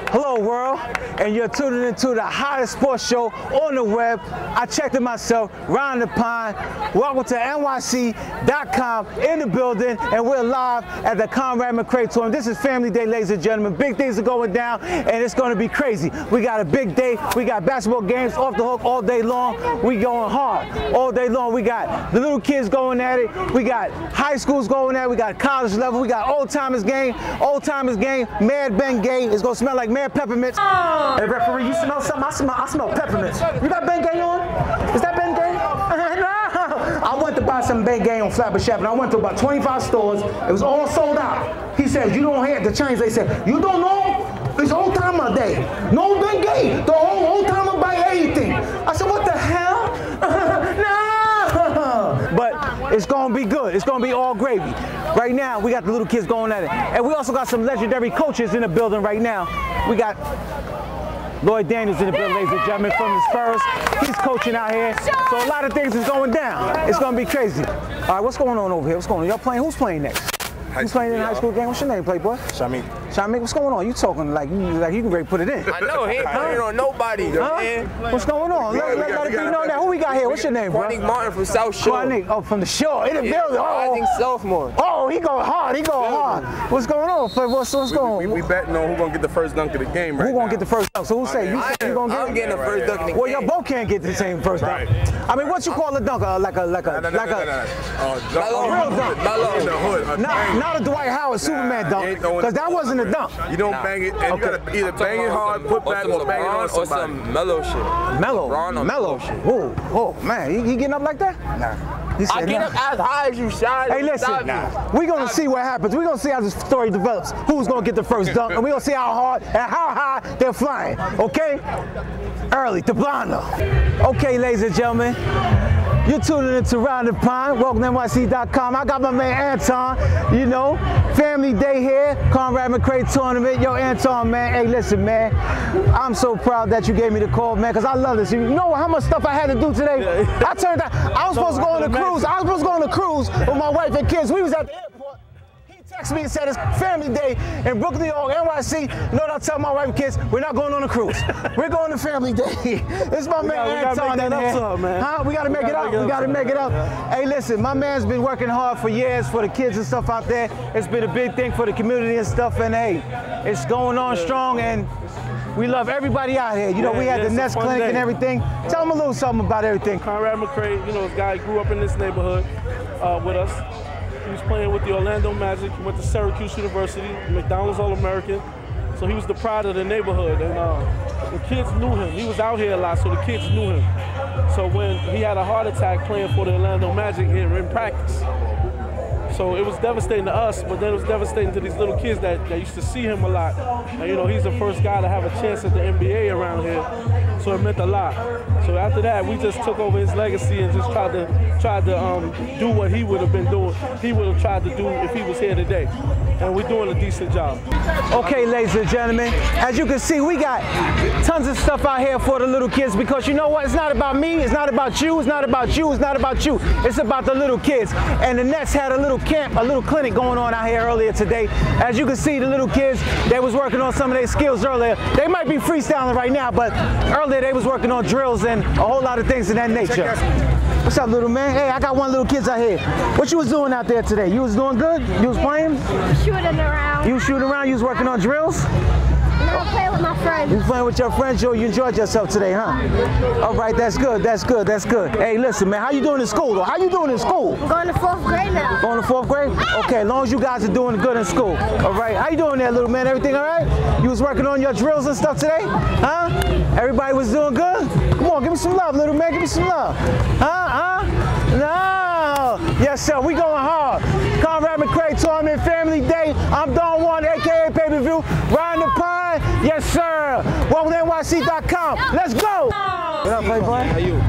Hello world, and you're tuning into the hottest sports show on the web. I checked it myself, Round the Pine. Welcome to NYC.com in the building, and we're live at the Conrad McRae Tour. This is Family Day, ladies and gentlemen. Big things are going down, and it's going to be crazy. We got a big day. We got basketball games off the hook all day long. We going hard all day long. We got the little kids going at it. We got high schools going at it. We got college level. We got old timers game. Old timers game. Mad Ben Gay. It's going to smell like Mad Peppermints. Hey, referee, you smell something? I smell peppermints. You got Ben Gay on? Is that Ben Gay? No. I went to buy some Ben Gay on Flapper Shop, and I went to about 25 stores. It was all sold out. He said, you don't have the change. They said, you don't know? It's old timer day. No Ben Gay. The whole old timer buy everything. I said, what the hell? No. But it's going to be good. It's going to be all gravy. Right now, we got the little kids going at it. And we also got some legendary coaches in the building right now. We got Lloyd Daniels in the building, ladies and gentlemen, from the Spurs. He's coaching out here. So a lot of things is going down. It's going to be crazy. All right, what's going on over here? What's going on? Y'all playing? Who's playing next? Who's playing in the high school game? What's your name, Playboy? Shamik. Shamik, what's going on? You talking like you can ready to put it in. I know, he ain't putting on nobody, man. What's going on? Let me know that. Who we got here? What's your name, bro? Nick Martin from South Shore. Oh, from the shore, in the building. I think sophomore. Oh, he going hard. He going hard. What's going on? What's going on? We betting on who's gonna get the first dunk of the game, right? Who gonna get the first dunk? So who say you gonna get? I'm getting the first dunk of the game. Well, y'all both can't get the same first dunk. I mean, what you call a dunk? Like a real dunk. Not a Dwight Howard Superman dunk, because that wasn't a dunk. You don't bang it, and you gotta either bang it hard, put back, or bang it on somebody. Or some mellow shit. Mellow shit. Oh man, he getting up like that? Nah. I get up as high as you shot. Hey, listen, we're going to see what happens. We're going to see how this story develops. Who's going to get the first dunk, and we're going to see how hard and how high they're flying, okay? Early, Tablano. Okay, ladies and gentlemen, you're tuning into Round the Pine. Welcome to NYC.com. I got my man Anton, you know, Family Day here, Conrad McRae Tournament. Yo, Anton, man, hey, listen, man, I'm so proud that you gave me the call, man, because I love this. You know how much stuff I had to do today? I turned out, I was supposed to go on a cruise. I was supposed to go on a cruise with my wife and kids. We was at the airport. He texted me and said it's Family Day in Brooklyn, New York, NYC. You know what I tell my wife and kids? We're not going on a cruise. We're going to Family Day. It's my man Anton in here. Huh? We got to make it up. We got to make it up. Hey, listen, my man's been working hard for years for the kids and stuff out there. It's been a big thing for the community and stuff, and hey, it's going on strong, and we love everybody out here. You know, we had the Nest Clinic and everything. Tell them a little something about everything. Conrad McRae, you know, this guy grew up in this neighborhood with us. He was playing with the Orlando Magic. He went to Syracuse University, McDonald's All-American. So he was the pride of the neighborhood, and the kids knew him. He was out here a lot, so the kids knew him. So when he had a heart attack playing for the Orlando Magic here in practice, so it was devastating to us, but then it was devastating to these little kids that used to see him a lot. And you know, he's the first guy to have a chance at the NBA around here, so it meant a lot. So after that, we just took over his legacy and just tried to do what he would have been doing. He would have tried to do if he was here today. And we're doing a decent job. Okay, ladies and gentlemen, as you can see, we got tons of stuff out here for the little kids, because you know what? It's not about me, it's not about you, it's not about you, it's not about you. It's about the little kids. And the Nets had a little camp, a little clinic going on out here earlier today. As you can see, the little kids, they was working on some of their skills earlier. They might be freestyling right now, but earlier they was working on drills and a whole lot of things of that nature. What's up, little man? Hey, I got one little kid out here. What you was doing out there today? You was doing good? You was playing? Shooting around. You was shooting around? You was working on drills? No, I'm playing with my friends. You was playing with your friends? You enjoyed yourself today, huh? All right, that's good, that's good, that's good. Hey, listen, man, how you doing in school, though? How you doing in school? I'm going to 4th grade now. Going to 4th grade? Okay, as long as you guys are doing good in school. All right, how you doing there, little man? Everything all right? You was working on your drills and stuff today? Huh? Everybody was doing good? Come on, give me some love, little man, give me some love. Huh? No! Yes, sir, we going hard. Conrad McRae Tournament, Family Day. I'm Don Juan, a.k.a. Pay-Per-View. Round the Pine, yes, sir. Welcome to NYC.com. Let's go! What up, Playboy? How you?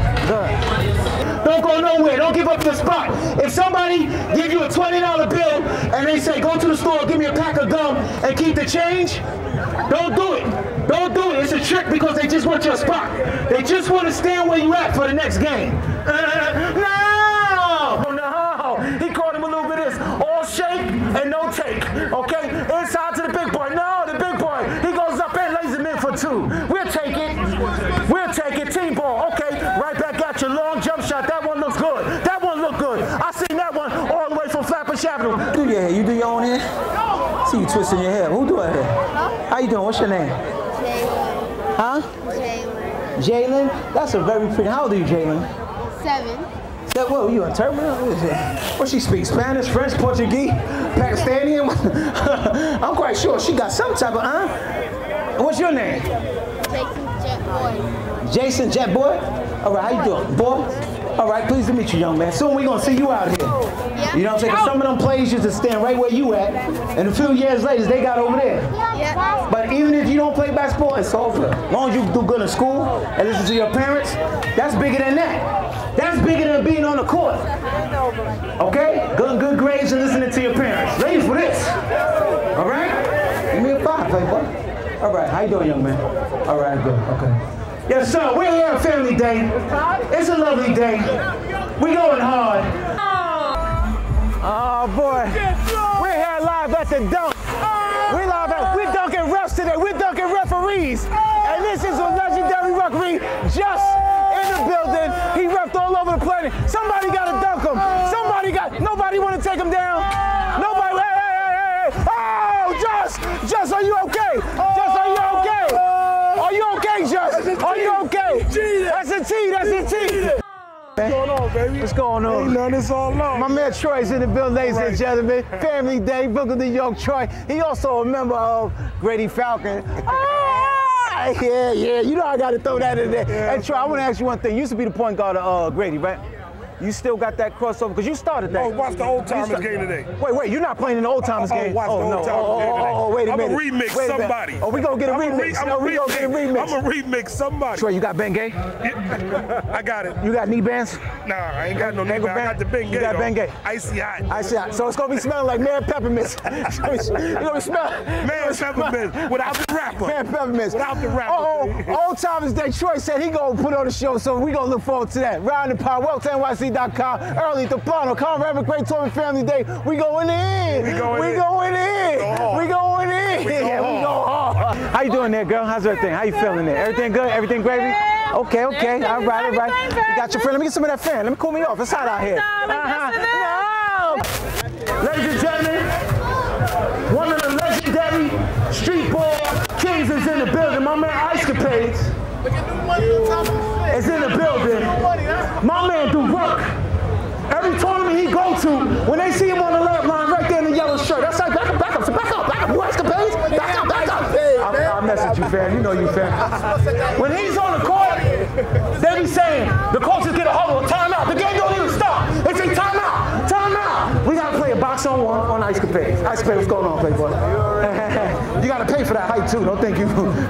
Good. Don't go nowhere. Don't give up your spot. If somebody give you a $20 bill and they say, go to the store, give me a pack of gum and keep the change, don't do it. Don't do it. It's a trick, because they just want your spot. They just want to stand where you at for the next game. No! He called him a little bit of this. All shake and no take. Okay? Inside to the big boy. No, the big boy. He goes up one too. We'll take it. We'll take it. Team ball. Okay. Right back at you. Long jump shot. That one looks good. That one looked good. I seen that one all the way from Flatbush Avenue. Do your hair. You do your own hair? See you twisting your hair. Who do her hair? How you doing? What's your name? Jalen. Huh? Jalen. Jalen? That's a very pretty. How old are you, Jalen? 7. What, you interpreter? What she speaks? Spanish, French, Portuguese, Pakistani? I'm quite sure she got some type of, What's your name? Jason Jet Boy. Jason Jet Boy? All right, how you doing, boy? All right, pleased to meet you, young man. Soon we gonna see you out here. Yeah. You know what I'm saying? 'Cause some of them players used to stand right where you at, and a few years later, they got over there. Yeah. But even if you don't play basketball, it's all good. As long as you do good in school and listen to your parents, that's bigger than that. That's bigger than being on the court. Okay? Good grades and listening to your parents. Ready for this. All right? Give me a 5, playboy. All right, how you doing, young man? All right, good, okay. Yes, sir, we're here on Family Day. It's a lovely day. We going hard. Oh, boy. We're here live at the dunk. We're dunking refs today. We're dunking referees. And this is a legendary referee just in the building. He refed all over the planet. Somebody got to dunk him. Nobody want to take him down. Nobody, hey. Oh, Just, are you okay? Just, are you okay? Are you okay, Just? Are you okay? That's a T. What's going on, baby? What's going on? Ain't nothing, it's all love. My man Troy's in the building, ladies and gentlemen. Family Day, Brooklyn, New York, Troy. He also a member of Grady Falcon. Yeah. You know I got to throw that in there. Hey, Troy, I want to ask you one thing. You used to be the point guard of Grady, right? You still got that crossover because you started that. Oh, watch the old timers game today. Wait, you're not playing in the old timers game. Watch the old timers game today. Wait a minute. I'm gonna remix somebody. Oh, we gonna get a remix. I'm gonna remix somebody. Troy, you got Bengay? I got it. You got knee bands? Nah, I ain't got no knee bands. I got the Bengay. You got Bengay? Icy hot. Icy hot. So it's gonna be smelling like Mary Peppermints. You're gonna be smelling Mary Peppermints without the rapper. Mary Peppermints. Without the rapper. Old timers day. Troy said he gonna put on the show, so we gonna look forward to that. Round and Power. Welcome to NYC.com. Early to Plano, Conrad McRae Tour Family Day. We going in. We going in. Yeah, we go hard. How you doing there, girl? How's everything? How you feeling there? Everything good? Everything gravy? Okay. All right. You got your friend. Let me get some of that fan. Let me cool me off. It's hot out here. Ladies and gentlemen, one of the legendary street ball kings is in the building. My man Ice Capades is in the building. My man do work. Every tournament he go to, when they see him on the left line, right there in the yellow shirt, that's like, back up. You Ice Capades? Back up. I'll mess with you, fam. You know you, fam. When he's on the court, they be saying, the coaches get a huddle, timeout. The game don't even stop. They say, timeout. We got to play a box on one on Ice Capades. Ice Capades, what's going on, playboy? You got to pay for that height, too. Don't think you.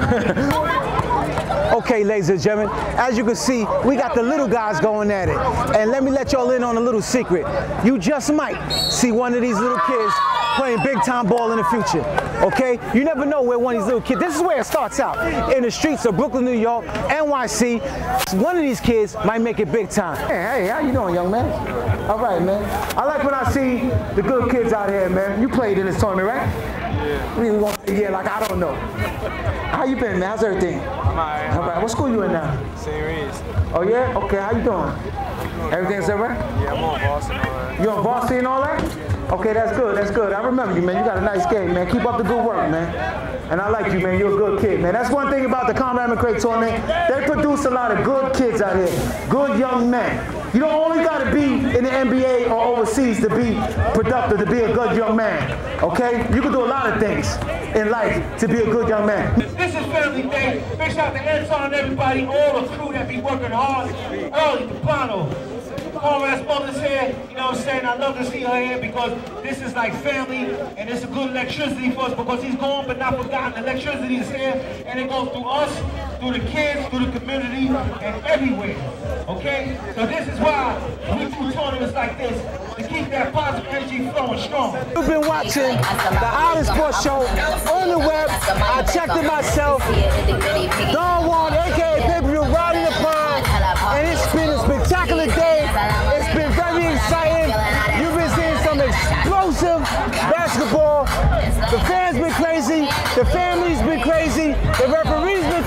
Okay, ladies and gentlemen, as you can see, we got the little guys going at it. And let me let y'all in on a little secret. You just might see one of these little kids playing big time ball in the future, okay? You never know where one of these little kids, this is where it starts out. In the streets of Brooklyn, New York, NYC, one of these kids might make it big time. Hey, how you doing, young man? All right, man. I like when I see the good kids out here, man. You played in this tournament, right? Yeah, like I don't know. How you been, man? How's everything? I'm alright. All right, what school you in now? St. Reed's. Oh yeah? Okay, how you doing? Everything's all right? Yeah, I'm on Boston, alright. You on varsity and all that? Okay, that's good. I remember you, man. You got a nice game, man. Keep up the good work, man. And I like you, man. You're a good kid, man. That's one thing about the Conrad McRae tournament. They produce a lot of good kids out here, good young men. You don't only got to be in the NBA or overseas to be productive, to be a good young man, okay? You can do a lot of things in life to be a good young man. This is Family Day. Big shout out to Anton and everybody, all the crew that be working hard. Early to Plano. Conrad's mother's here, you know what I'm saying? I love to see her here because this is like family and it's a good electricity for us because he's gone but not forgotten. Electricity is here and it goes through us, through the kids, through the community, and everywhere. Okay? So this is why we do tournaments like this, to keep that positive energy flowing strong. You've been watching the hottest sports show on the web. I checked it myself. Don Juan, aka Pay-Per-View, riding the pond, and it's been a spectacular day. It's been very exciting. You've been seeing some explosive basketball. The fans been crazy. The family's been crazy. The referees been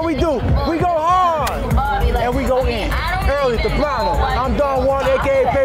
we do. We go hard and we go in. Early to Plano. I'm Don Juan, aka